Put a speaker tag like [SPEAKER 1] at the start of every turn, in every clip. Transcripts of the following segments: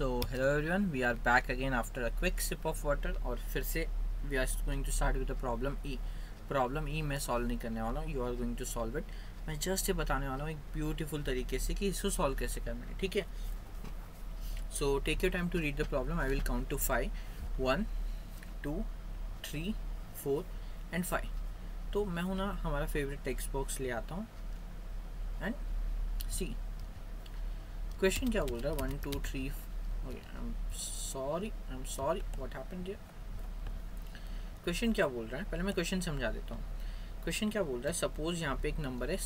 [SPEAKER 1] hello everyone, we are back again after a quick sip of water और फिर से we are going to start with the problem E. Problem E मैं solve नहीं करने वाला हूँ, you are going to solve it. मैं just ये बताने वाला हूँ एक ब्यूटीफुल तरीके से कि इसको सॉल्व कैसे करना है, ठीक है. So take your time to read the problem. I will count to 5. 1 2 3 4 and 5. तो मैं हूँ ना हमारा फेवरेट टेक्स्ट बॉक्स ले आता हूँ एंड सी क्वेश्चन क्या बोल रहा है. 1 2 3. I am sorry what happened here. Question क्या बोल रहा है, पहले मैं क्वेश्चन समझा देता हूँ. क्वेश्चन क्या बोल रहा है, सपोज यहाँ पे एक नंबर है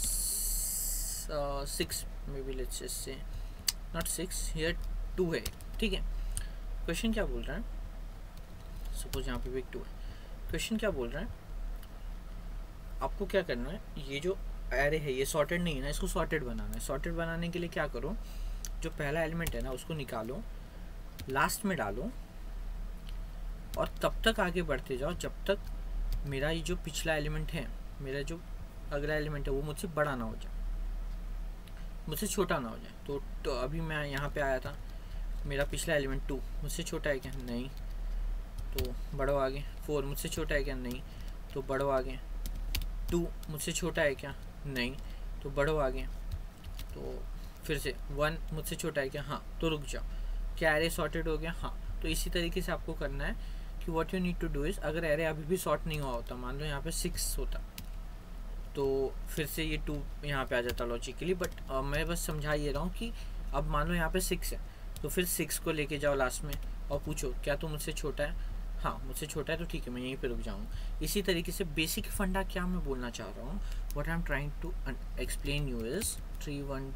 [SPEAKER 1] 6, maybe let's just say not 6 here 2 है, ठीक है. क्वेश्चन क्या बोल रहा है, सपोज यहाँ पे भी एक 2 है. क्वेश्चन क्या बोल रहा है, आपको क्या करना है, ये जो एरे है ये सॉर्टेड नहीं है ना, इसको सॉर्टेड बनाना है. सॉर्टेड बनाने के लिए क्या करो, जो पहला एलिमेंट है ना उसको निकालो, लास्ट में डालो और तब तक आगे बढ़ते जाओ जब तक मेरा ये जो पिछला एलिमेंट है, मेरा जो अगला एलिमेंट है वो मुझसे बड़ा ना हो जाए, मुझसे छोटा ना हो जाए. तो अभी मैं यहाँ पे आया था, मेरा पिछला एलिमेंट 2 मुझसे छोटा है क्या, नहीं, तो बढ़ो आगे. 4 मुझसे छोटा है क्या, नहीं, तो बढ़ो आगे. 2 मुझसे छोटा है क्या, नहीं, तो बढ़ो आगे. तो फिर से 1 मुझसे छोटा है क्या, हाँ, तो रुक जाओ. क्या एरे सॉर्टेड हो गया, हाँ. तो इसी तरीके से आपको करना है कि what you need to do is, अगर एरे अभी भी सॉर्ट नहीं हुआ होता, मान लो यहाँ पे 6 होता, तो फिर से ये 2 यहाँ पे आ जाता लॉजिकली. बट मैं बस समझा ये रहा हूँ कि अब मान लो यहाँ पे 6 है, तो फिर 6 को लेके जाओ लास्ट में और पूछो क्या तू मुझसे छोटा है, हाँ मुझसे छोटा है, तो ठीक है मैं यहीं पे रुक जाऊँ. इसी तरीके से बेसिक फंडा क्या मैं बोलना चाह रहा हूँ, what I am trying to explain you is 3 1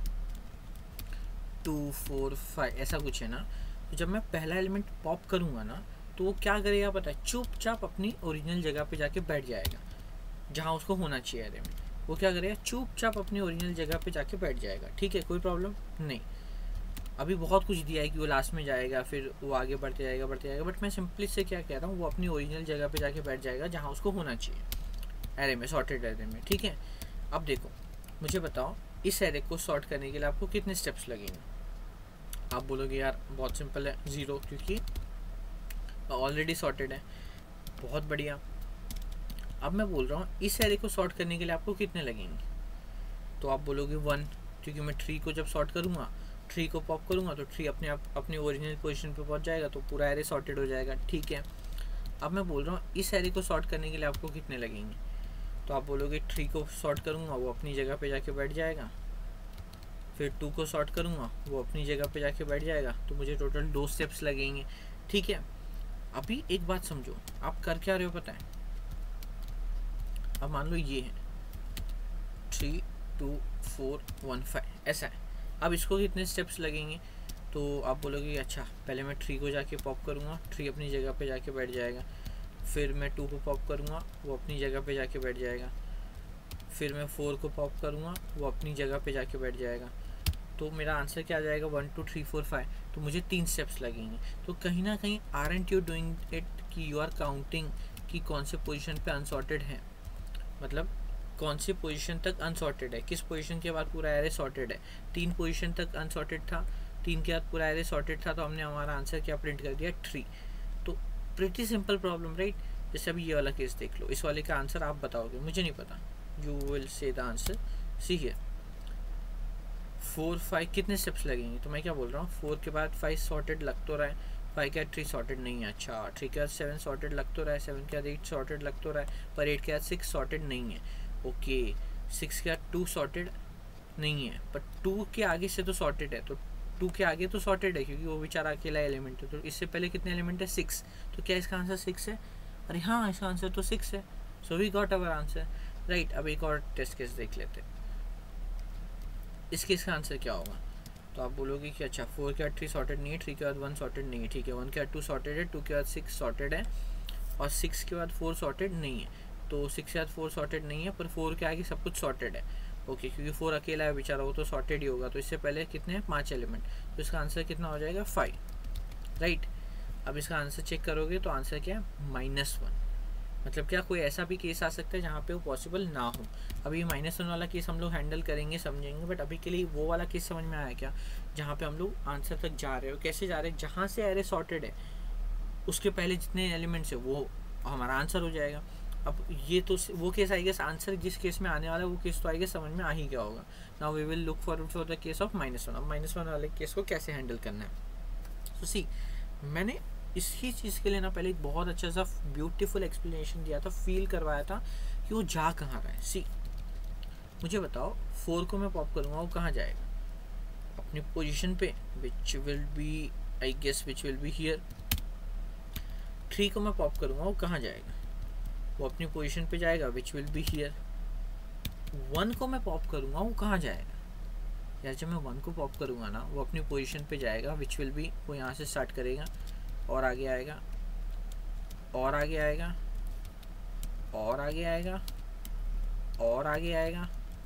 [SPEAKER 1] 2 4 5 ऐसा कुछ है ना. तो जब मैं पहला एलिमेंट पॉप करूँगा ना, तो वो क्या करेगा पता है, चुपचाप अपनी ओरिजिनल जगह पे जाके बैठ जाएगा जहाँ उसको होना चाहिए एरे में. वो क्या करेगा, चुपचाप अपनी ओरिजिनल जगह पे जाके बैठ जाएगा, ठीक है, कोई प्रॉब्लम नहीं. अभी बहुत कुछ दिया है कि वो लास्ट में जाएगा, फिर वो आगे बढ़ते जाएगा. बट मैं सिंपली से क्या कह रहा हूँ, वो अपनी ओरिजिनल जगह पे जाके बैठ जाएगा जहाँ उसको होना चाहिए एरे में, सॉर्टेड एरे में, ठीक है. अब देखो मुझे बताओ, इस एरे को सॉर्ट करने के लिए आपको कितने स्टेप्स लगेंगे. आप बोलोगे यार बहुत सिंपल है, 0, क्योंकि ऑलरेडी सॉर्टेड है. बहुत बढ़िया. अब मैं बोल रहा हूँ इस एरे को सॉर्ट करने के लिए आपको कितने लगेंगे, तो आप बोलोगे 1, क्योंकि मैं 3 को जब सॉर्ट करूँगा, 3 को पॉप करूँगा तो 3 अपने आप अपनी ओरिजिनल पोजीशन पे पहुँच जाएगा, तो पूरा एरे सॉर्टेड हो जाएगा, ठीक है. अब मैं बोल रहा हूँ इस एरे को सॉर्ट करने के लिए आपको कितने लगेंगे, तो आप बोलोगे 3 को सॉर्ट करूँगा वो अपनी जगह पे जाके बैठ जाएगा, फिर 2 को सॉर्ट करूँगा वो अपनी जगह पे जाके बैठ जाएगा, तो मुझे टोटल 2 स्टेप्स लगेंगे, ठीक है. अभी एक बात समझो, आप कर क्या रहे हो पता है. अब मान लो ये है 3 2 4 1 5 ऐसा है. अब इसको कितने स्टेप्स लगेंगे, तो आप बोलोगे अच्छा पहले मैं 3 को जाके पॉप करूँगा, 3 अपनी जगह पे जाके बैठ जाएगा, फिर मैं 2 को पॉप करूँगा वो अपनी जगह पे जाके बैठ जाएगा, फिर मैं 4 को पॉप करूँगा वो अपनी जगह पे जाके बैठ जाएगा. तो मेरा आंसर क्या आ जाएगा, 1 2 3 4 5. तो मुझे 3 स्टेप्स लगेंगे. तो कहीं ना कहीं आरंट यू डूइंग इट कि यू आर काउंटिंग कि कौन से पोजीशन पे अनसॉर्टेड है, मतलब कौन सी पोजीशन तक अनसॉर्टेड है, किस पोजीशन के बाद पूरा एरे सॉर्टेड है. 3 पोजीशन तक अनसॉर्टेड था, 3 के बाद पूरा एरे सॉर्टेड था, तो हमने हमारा आंसर क्या प्रिंट कर दिया, 3. तो प्रिटी सिंपल प्रॉब्लम, राइट. जैसे अभी ये वाला केस देख लो, इस वाले का आंसर आप बताओगे, मुझे नहीं पता, you will say the answer. See here 4 5 कितने स्टेप्स लगेंगे, तो मैं क्या बोल रहा हूँ, 4 के बाद 5 सॉर्टेड लग तो रहा है, 5 के बाद 3 सॉर्टेड नहीं है, अच्छा 3 के बाद 7 सॉर्टेड लग तो रहा है, 7 के बाद 8 सॉर्टेड लग तो रहा है, पर 8 के बाद 6 सॉर्टेड नहीं है, ओके. 6 के बाद 2 सॉर्टेड नहीं है, पर 2 के आगे से तो सॉर्टेड है, तो 2 के आगे तो सॉर्टेड है क्योंकि वो बेचारा अकेला एलिमेंट है. तो इससे पहले कितने एलिमेंट है, 6. तो क्या इसका आंसर 6 है, अरे हाँ इसका आंसर तो 6 है. So we got our answer, right. अब एक और टेस्ट केस देख लेते हैं. इस केस का आंसर क्या होगा, तो आप बोलोगे कि अच्छा 4 के बाद 3 सॉर्टेड नहीं है, 3 के बाद 1 सॉर्टेड नहीं है, ठीक है. 1 के बाद 2 सॉर्टेड है, 2 के बाद 6 सॉर्टेड है, और 6 के बाद 4 सॉर्टेड नहीं है. तो 6 के बाद 4 सॉर्टेड नहीं है, पर 4 के आगे सब कुछ सॉर्टेड है, ओके, क्योंकि 4 अकेला है बेचारा, वो तो सॉर्टेड ही होगा. तो इससे पहले कितने हैं, 5 एलिमेंट, तो इसका आंसर कितना हो जाएगा, 5, राइट. अब इसका आंसर चेक करोगे तो आंसर क्या है, -1. मतलब क्या कोई ऐसा भी केस आ सकता है जहाँ पे वो पॉसिबल ना हो। अभी -1 वाला केस हम लोग हैंडल करेंगे, समझेंगे, बट अभी के लिए वो वाला केस समझ में आया क्या, जहाँ पे हम लोग आंसर तक जा रहे हो। कैसे जा रहे हैं, जहाँ से एरे सॉर्टेड है उसके पहले जितने एलिमेंट्स है वो हमारा आंसर हो जाएगा। अब ये तो वो केस आई गेस, आंसर जिस केस में आने वाला है वो केस तो आई गेस समझ में आ ही गया होगा। Now we will look forward for the case of -1। अब -1 वाले केस को कैसे हैंडल करना है। तो सी, मैंने इसी चीज़ के लिए ना पहले एक बहुत अच्छा सा ब्यूटीफुल एक्सप्लेनेशन दिया था, फील करवाया था कि वो जा कहाँ रहा है। सी, मुझे बताओ 4 को मैं पॉप करूँगा, वो कहाँ जाएगा, अपनी पोजीशन पे, which will be I guess which will be here. 3 को मैं पॉप करूँगा, वो कहाँ जाएगा, वो अपनी पोजीशन पे जाएगा, विच विल बी हियर। 1 को मैं पॉप करूँगा, वो कहाँ जाएगा, यार जब मैं 1 को पॉप करूँगा ना, वो अपनी पोजीशन पे जाएगा, विच विल बी, वो यहाँ से स्टार्ट करेगा और आगे आएगा और आगे आएगा और आगे आएगा और आगे आएगा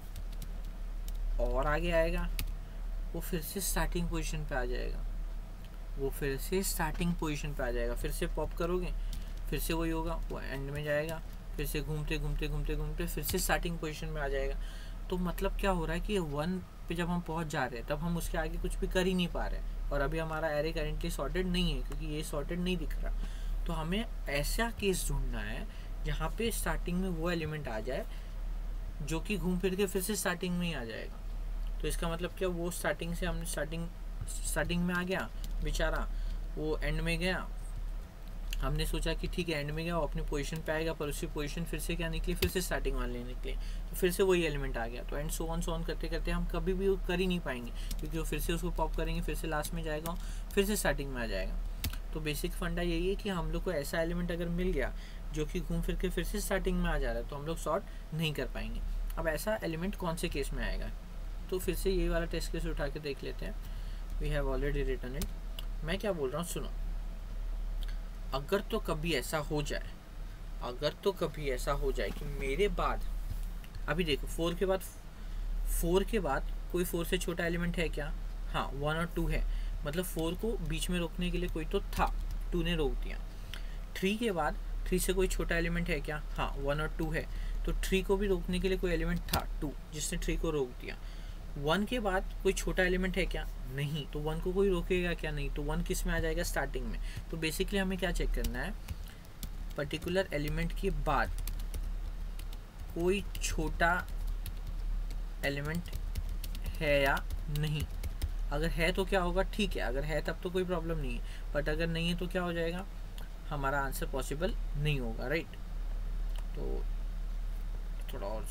[SPEAKER 1] और आगे आएगा, वो फिर से स्टार्टिंग पोजीशन पे आ जाएगा, वो फिर से स्टार्टिंग पोजीशन पे आ जाएगा। फिर से पॉप करोगे, फिर से वही होगा, वो एंड में जाएगा, फिर से घूमते घूमते घूमते घूमते फिर से स्टार्टिंग पोजीशन में आ जाएगा। तो मतलब क्या हो रहा है कि 1 पे जब हम पहुंच जा रहे हैं तब हम उसके आगे कुछ भी कर ही नहीं पा रहे, और अभी हमारा एरे करेंटली सॉर्टेड नहीं है क्योंकि ये सॉर्टेड नहीं दिख रहा। तो हमें ऐसा केस ढूंढना है जहाँ पे स्टार्टिंग में वो एलिमेंट आ जाए जो कि घूम फिर के फिर से स्टार्टिंग में ही आ जाएगा। तो इसका मतलब क्या, वो स्टार्टिंग से हमने स्टार्टिंग में आ गया बेचारा, वो एंड में गया, हमने सोचा कि ठीक है एंड में गया, वो अपनी पोजीशन पे आएगा, पर उसकी पोजीशन फिर से क्या निकली, फिर से स्टार्टिंग वाले निकले, तो फिर से वही एलिमेंट आ गया। तो एंड सो ऑन करते करते हम कभी भी वो कर ही नहीं पाएंगे, क्योंकि वो फिर से उसको पॉप करेंगे, फिर से लास्ट में जाएगा, फिर से स्टार्टिंग में आ जाएगा। तो बेसिक फंडा यही है कि हम लोग को ऐसा एलिमेंट अगर मिल गया जो कि घूम फिर के फिर से स्टार्टिंग में आ जा रहा है, तो हम लोग सॉर्ट नहीं कर पाएंगे। अब ऐसा एलिमेंट कौन से केस में आएगा, तो फिर से यही वाला टेस्ट केस उठा के देख लेते हैं। We have already written it. मैं क्या बोल रहा हूँ सुनो, अगर तो कभी ऐसा हो जाए, अगर तो कभी ऐसा हो जाए कि मेरे बाद, अभी देखो 4 के बाद कोई 4 से छोटा एलिमेंट है क्या, हाँ 1 और 2 है, मतलब 4 को बीच में रोकने के लिए कोई तो था, 2 ने रोक दिया। 3 के बाद 3 से कोई छोटा एलिमेंट है क्या, हाँ 1 और 2 है, तो 3 को भी रोकने के लिए कोई एलिमेंट था 2, जिसने 3 को रोक दिया। 1 के बाद कोई छोटा एलिमेंट है क्या, नहीं, तो 1 को कोई रोकेगा क्या, नहीं, तो 1 किस में आ जाएगा, स्टार्टिंग में। तो बेसिकली हमें क्या चेक करना है, पर्टिकुलर एलिमेंट के बाद कोई छोटा एलिमेंट है या नहीं। अगर है तो क्या होगा, ठीक है, अगर है तब तो कोई प्रॉब्लम नहीं है, बट अगर नहीं है तो क्या हो जाएगा, हमारा आंसर पॉसिबल नहीं होगा, राइट। तो थोड़ा और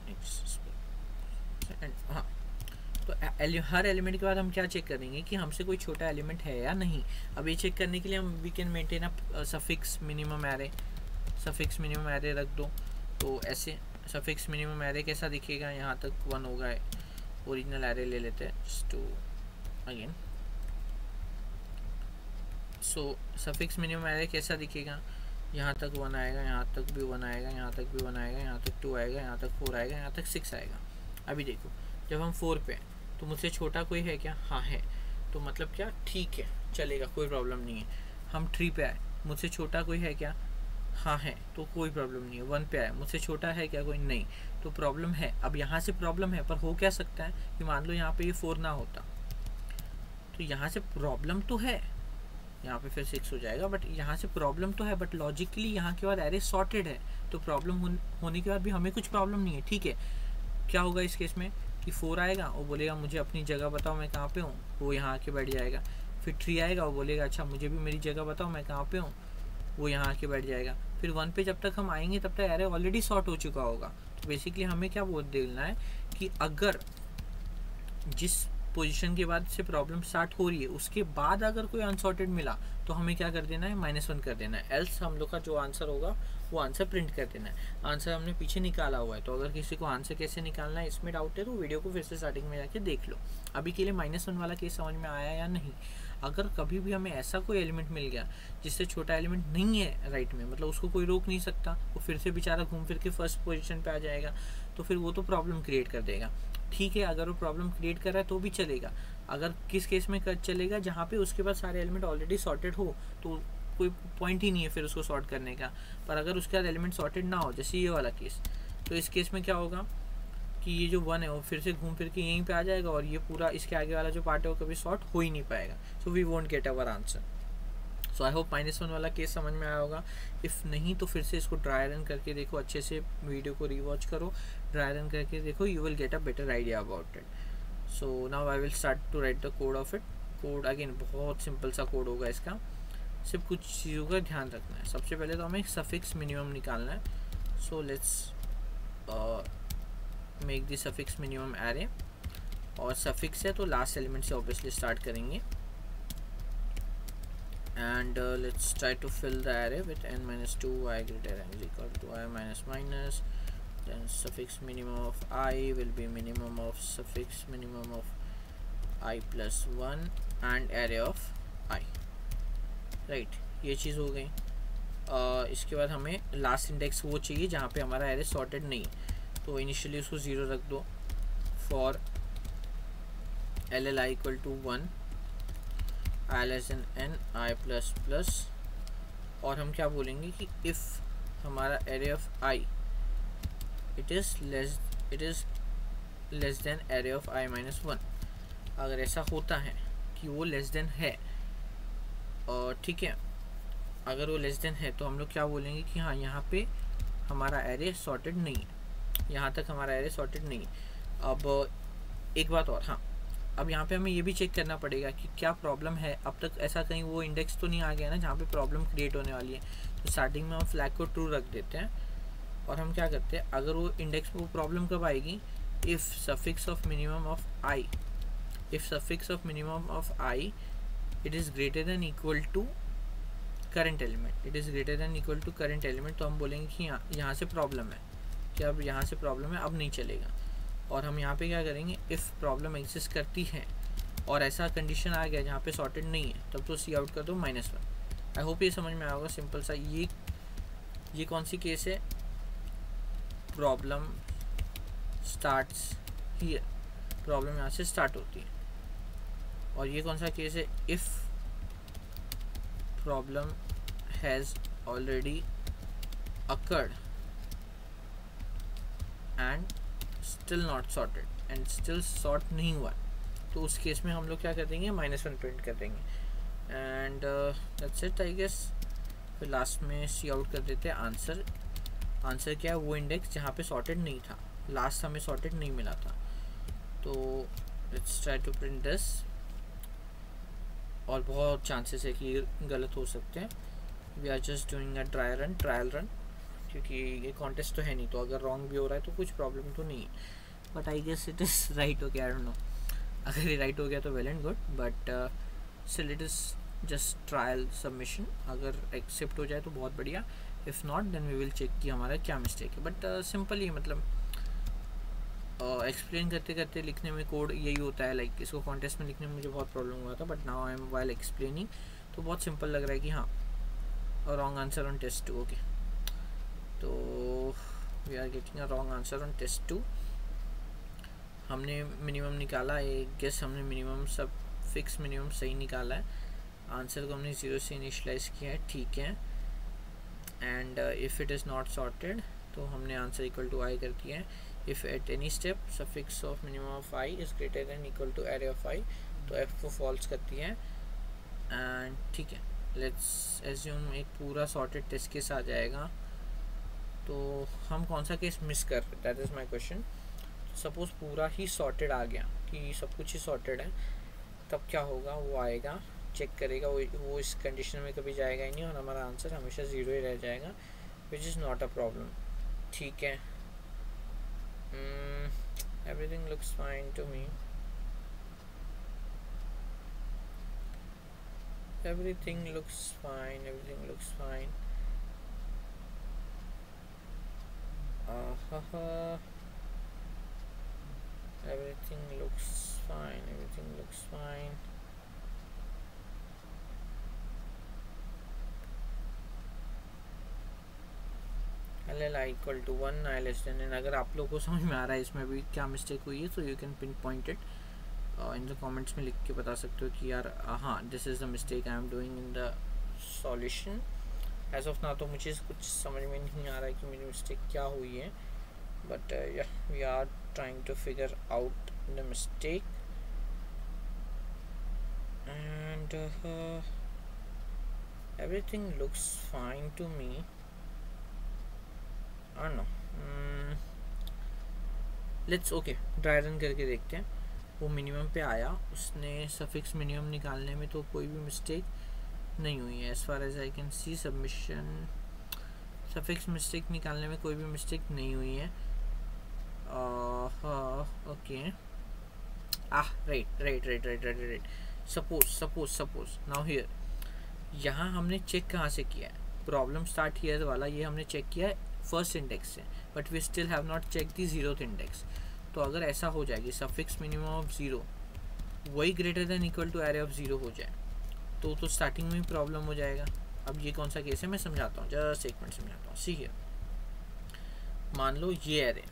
[SPEAKER 1] हाँ, तो हर एलिमेंट के बाद हम क्या चेक करेंगे कि हमसे कोई छोटा एलिमेंट है या नहीं। अब ये चेक करने के लिए हम we can maintain a suffix minimum array, suffix minimum array रख दो। तो ऐसे सफिक्स मिनिमम एरे कैसा दिखेगा, यहाँ तक 1 होगा, ओरिजिनल एरे ले लेते हैं just two again. So suffix minimum array कैसा दिखेगा, यहाँ तक 1 आएगा, यहाँ तक भी 1 आएगा, यहाँ तक भी 1 आएगा, यहाँ तक 2 आएगा, यहाँ तक 4 आएगा, यहाँ तक 6 आएगा। अभी देखो जब हम 4 पे हैं तो मुझसे छोटा कोई है क्या, हाँ है, तो मतलब क्या, ठीक है चलेगा, कोई प्रॉब्लम नहीं है। हम 3 पे आए, मुझसे छोटा कोई है क्या, हाँ है, तो कोई प्रॉब्लम नहीं है। 1 पे आए, मुझसे छोटा है क्या कोई, नहीं, तो प्रॉब्लम है। अब यहाँ से प्रॉब्लम है, पर हो क्या सकता है कि मान लो यहाँ पे ये 4 ना होता, तो यहाँ से प्रॉब्लम तो है, यहाँ पे फिर 6 हो जाएगा, बट यहाँ से प्रॉब्लम तो है, बट लॉजिकली यहाँ के बाद एरे सॉर्टेड है, तो प्रॉब्लम होने के बाद भी हमें कुछ प्रॉब्लम नहीं है, ठीक है। क्या होगा इस केस में कि 4 आएगा, वो बोलेगा मुझे अपनी जगह बताओ मैं कहाँ पे हूँ, वो यहाँ आके बैठ जाएगा। फिर 3 आएगा, वो बोलेगा अच्छा मुझे भी मेरी जगह बताओ मैं कहाँ पे हूँ, वो यहाँ आके बैठ जाएगा। फिर 1 पे जब तक हम आएंगे तब तक एरे ऑलरेडी सॉर्ट हो चुका होगा। तो बेसिकली हमें क्या बोल देना है कि अगर जिस पोजीशन के बाद से प्रॉब्लम स्टार्ट हो रही है उसके बाद अगर कोई अनसॉर्टेड मिला तो हमें क्या कर देना है, -1 कर देना है। एल्स हम लोग का जो आंसर होगा वो आंसर प्रिंट कर देना है। आंसर हमने पीछे निकाला हुआ है, तो अगर किसी को आंसर कैसे निकालना है इसमें डाउट है तो वीडियो को फिर से स्टार्टिंग में जाके देख लो। अभी के लिए -1 वाला केस समझ में आया या नहीं। अगर कभी भी हमें ऐसा कोई एलिमेंट मिल गया जिससे छोटा एलिमेंट नहीं है राइट में, मतलब उसको कोई रोक नहीं सकता, वो फिर से बेचारा घूम फिर के फर्स्ट पोजीशन पे आ जाएगा, तो फिर वो तो प्रॉब्लम क्रिएट कर देगा। ठीक है, अगर वो प्रॉब्लम क्रिएट कर रहा है तो भी चलेगा। अगर किस केस में चलेगा, जहाँ पे उसके पास सारे एलिमेंट ऑलरेडी सॉर्टेड हो, तो कोई पॉइंट ही नहीं है फिर उसको सॉर्ट करने का। पर अगर उसके बाद एलिमेंट सॉर्टेड ना हो, जैसे ये वाला केस, तो इस केस में क्या होगा कि ये जो 1 है वो फिर से घूम फिर के यहीं पे आ जाएगा और ये पूरा इसके आगे वाला जो पार्ट है वो कभी सॉर्ट हो ही नहीं पाएगा। So we won't get our answer. So I hope -1 वाला केस समझ में आया होगा। इफ़ नहीं तो फिर से इसको ड्राई रन करके देखो, अच्छे से वीडियो को रिवॉच करो, ड्राई रन करके देखो, you will get a better idea about it. So now I will start to write the code of it. Code again बहुत सिंपल सा कोड होगा इसका, सिर्फ कुछ चीज़ों का ध्यान रखना है। सबसे पहले तो हमें एक सफिक्स मिनिमम निकालना है। So let's make the suffix minimum array, और सफिक्स है तो लास्ट एलिमेंट से ऑब्वियसली स्टार्ट करेंगे। And let's try to fill the array with n-2 I greater than is equal to I minus minus, then suffix minimum of I will be minimum of suffix minimum of I plus 1 and array of I, right? ये चीज़ हो गई। इसके बाद हमें last index वो चाहिए जहाँ पे हमारा एरे सॉर्टेड नहीं, तो इनिशियली उसको 0 रख दो। For LLI equal to 1 I less than n I plus plus, और हम क्या बोलेंगे कि इफ़ हमारा array of I it is less than array of I minus 1। अगर ऐसा होता है कि वो लेस देन है, और ठीक है, अगर वो लेस देन है तो हम लोग क्या बोलेंगे कि हाँ यहाँ पे हमारा एरे सॉर्टेड नहीं है, यहाँ तक हमारा एरे सॉर्टेड नहीं है। अब एक बात और, हाँ अब यहाँ पे हमें ये भी चेक करना पड़ेगा कि क्या प्रॉब्लम है। अब तक ऐसा कहीं वो इंडेक्स तो नहीं आ गया ना जहाँ पे प्रॉब्लम क्रिएट होने वाली है। तो स्टार्टिंग में हम फ्लैग को ट्रू रख देते हैं, और हम क्या करते हैं, अगर वो इंडेक्स वो प्रॉब्लम कब आएगी, if suffix of minimum of I, if suffix of minimum of I it is greater than equal to current element, it is greater than equal to current element, तो हम बोलेंगे कि यहाँ से प्रॉब्लम है, कि अब यहाँ से प्रॉब्लम है, अब नहीं चलेगा। और हम यहाँ पे क्या करेंगे, इफ़ प्रॉब्लम एग्जिस्ट करती है और ऐसा कंडीशन आ गया जहाँ पे सॉर्टेड नहीं है, तब तो सी आउट कर दो -1। आई होप ये समझ में आया होगा, सिंपल सा। ये कौन सी केस है, प्रॉब्लम स्टार्ट्स हियर, प्रॉब्लम यहाँ से स्टार्ट होती है। और ये कौन सा केस है, if problem has already occurred and still not sorted, and still sort नहीं हुआ, तो उस केस में हम लोग क्या कर देंगे, -1 प्रिंट कर देंगे। And that's it I guess. फिर लास्ट में सी आउट कर देते हैं आंसर। आंसर क्या है, वो इंडेक्स जहाँ पे सॉर्टेड नहीं था, लास्ट हमें सॉर्टेड नहीं मिला था। तो let's try to print this, और बहुत चांसेस है कि गलत हो सकते हैं। We are just doing a trial run, क्योंकि ये कॉन्टेस्ट तो है नहीं, तो अगर रॉन्ग भी हो रहा है तो कुछ प्रॉब्लम तो नहीं है। But I guess it is right हो गया, आई डोंट नो। अगर ये राइट हो गया तो well and good, but still it is just trial submission. अगर एक्सेप्ट हो जाए तो बहुत बढ़िया, if not then we will check कि हमारा क्या मिस्टेक है। बट सिंपल ही, मतलब एक्सप्लेन करते करते लिखने में कोड यही होता है। लाइक इसको कॉन्टेस्ट में लिखने में मुझे बहुत प्रॉब्लम हुआ था, but now I am while explaining तो बहुत सिंपल लग रहा है कि हाँ, wrong answer on test 2। Okay, तो we are getting a wrong answer on test 2। हमने मिनिमम निकाला, एक गेस हमने मिनिमम सब फिक्स मिनिमम सही निकाला है। आंसर को हमने 0 से इनिशलाइज किया है, ठीक है। And if it is not sorted तो हमने आंसर इक्वल टू आई कर दिया है। If at any step suffix of minimum of I is greater than equal to array of I, तो एफ को फॉल्स करती है। एंड ठीक है, लेट्स एज्यूम एक पूरा सॉर्टेड टेस्ट केस आ जाएगा। तो हम कौन सा केस मिस कर रहे, that is my question. Suppose पूरा ही सॉर्टेड आ गया कि सब कुछ ही सॉर्टेड है, तब क्या होगा, वो आएगा चेक करेगा, वो इस कंडीशन में कभी जाएगा ही नहीं, और हमारा आंसर हमेशा 0 ही रह जाएगा, which is not a problem. ठीक है, everything looks fine to me, everything looks fine, everything looks fine. Everything looks fine, everything looks fine. LLI equal to 1, I less than n। अगर आप लोगों को समझ में आ रहा है इसमें भी क्या मिस्टेक हुई है, तो you can pinpoint it in the comments में लिख के बता सकते हो कि यार हाँ, this is the mistake I am doing in the solution. As of now तो मुझे कुछ समझ में नहीं आ रहा है कि मेरी मिस्टेक क्या हुई है, but we are trying to figure out the mistake and everything looks fine to me. I don't know. Let's okay dry run करके देखते हैं। वो मिनिमम पे आया, उसने सफिक्स मिनिमम निकालने में तो कोई भी मिस्टेक नहीं हुई है as far as I can see. Submission suffix mistake निकालने में कोई भी मिस्टेक नहीं हुई है। Okay right. Suppose now here, यहाँ हमने चेक कहाँ से किया है? प्रॉब्लम स्टार्ट हियर वाला ये हमने चेक किया है फर्स्ट इंडेक्स से, but we still have not check the 0th index. तो अगर ऐसा हो जाएगी सफिक्स मिनिमम ऑफ 0 वही greater than equal to array of 0 हो जाए तो स्टार्टिंग में ही प्रॉब्लम हो जाएगा। अब ये कौन सा केस है मैं समझाता हूँ, जस्ट एक मिनट समझाता हूँ। सी हियर, मान लो ये एरे,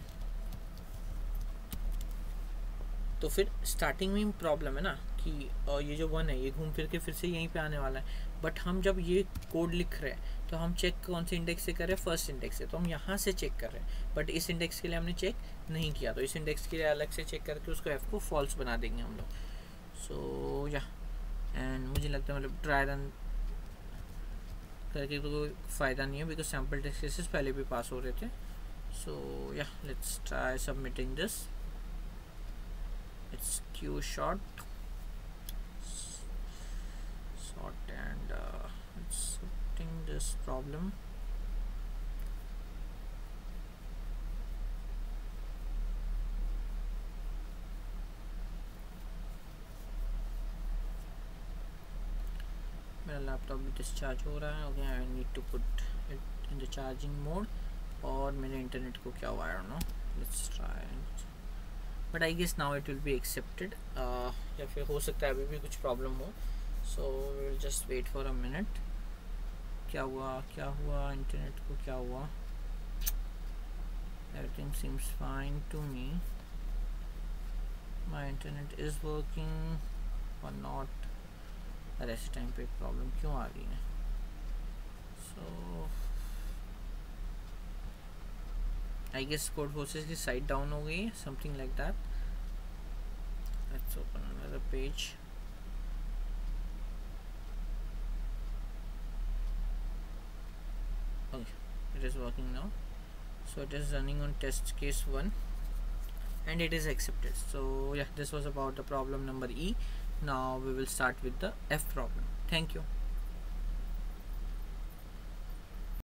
[SPEAKER 1] तो फिर स्टार्टिंग में प्रॉब्लम है ना कि ये जो 1 है ये घूम फिर के फिर से यहीं पे आने वाला है। बट हम जब ये कोड लिख रहे हैं तो हम चेक कौन से इंडेक्स से कर रहे हैं? फर्स्ट इंडेक्स से। तो हम यहाँ से चेक कर रहे हैं, बट इस इंडेक्स के लिए हमने चेक नहीं किया, तो इस इंडेक्स के लिए अलग से चेक करके उसको एफ को फॉल्स बना देंगे हम लोग। सो या एंड मुझे लगता है मतलब ट्राई रन करके तो कोई फ़ायदा नहीं है, बिकॉज सैम्पल टेस्ट केसेस पहले भी पास हो रहे थे। सो या let's try submitting this. It's Q short and accepting this problem. मेरा लैपटॉप भी डिस्चार्ज हो रहा है। Okay, I need to put it in the charging mode. और मेरे इंटरनेट को क्या हुआ, I don't know, let's try. But I guess now it will be accepted, या फिर हो सकता है अभी भी कुछ प्रॉब्लम हो। So we will just wait for a minute. क्या हुआ इंटरनेट को, क्या हुआ? Everything seems fine to me, my internet is working और नॉट। अरे ऐसे टाइम पे प्रॉब्लम क्यों आ रही है? सो I guess Codeforces की साइट डाउन हो गई है, something like that. Let's open another page. Okay, it is working now. So it is running on test case 1 and it is accepted. So yeah, this was about the problem number E. Now we will start with the F problem. Thank you.